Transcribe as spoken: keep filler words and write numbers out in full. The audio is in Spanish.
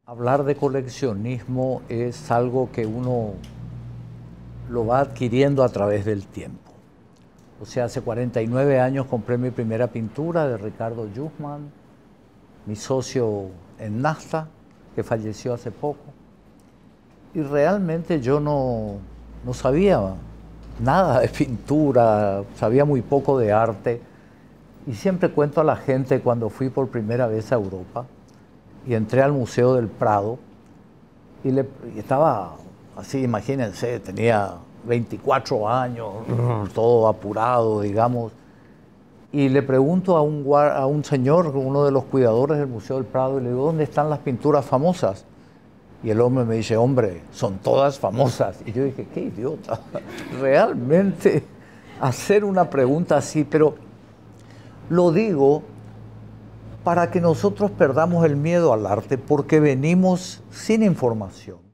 Hablar de coleccionismo es algo que uno lo va adquiriendo a través del tiempo. O sea, hace cuarenta y nueve años compré mi primera pintura de Ricardo Yussman, mi socio en NAFTA, que falleció hace poco. Y realmente yo no, no sabía nada de pintura, sabía muy poco de arte. Y siempre cuento a la gente cuando fui por primera vez a Europa y entré al Museo del Prado y, le, y estaba así, imagínense, tenía veinticuatro años, todo apurado, digamos. Y le pregunto a un, a un señor, uno de los cuidadores del Museo del Prado, y le digo, ¿dónde están las pinturas famosas? Y el hombre me dice, hombre, son todas famosas. Y yo dije, qué idiota, realmente hacer una pregunta así, pero lo digo para que nosotros perdamos el miedo al arte, porque venimos sin información.